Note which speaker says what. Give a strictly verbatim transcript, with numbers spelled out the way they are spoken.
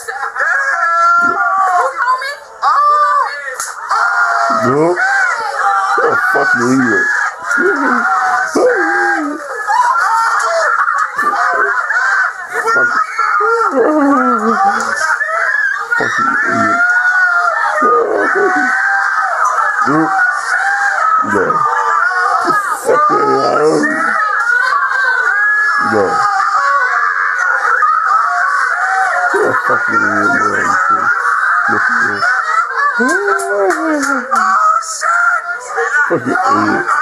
Speaker 1: No. Oh, fuck you, idiot. Fucking idiot. No. No. Fucking loud. No. You're a fucking idiot, man. Look at you. Fucking idiot.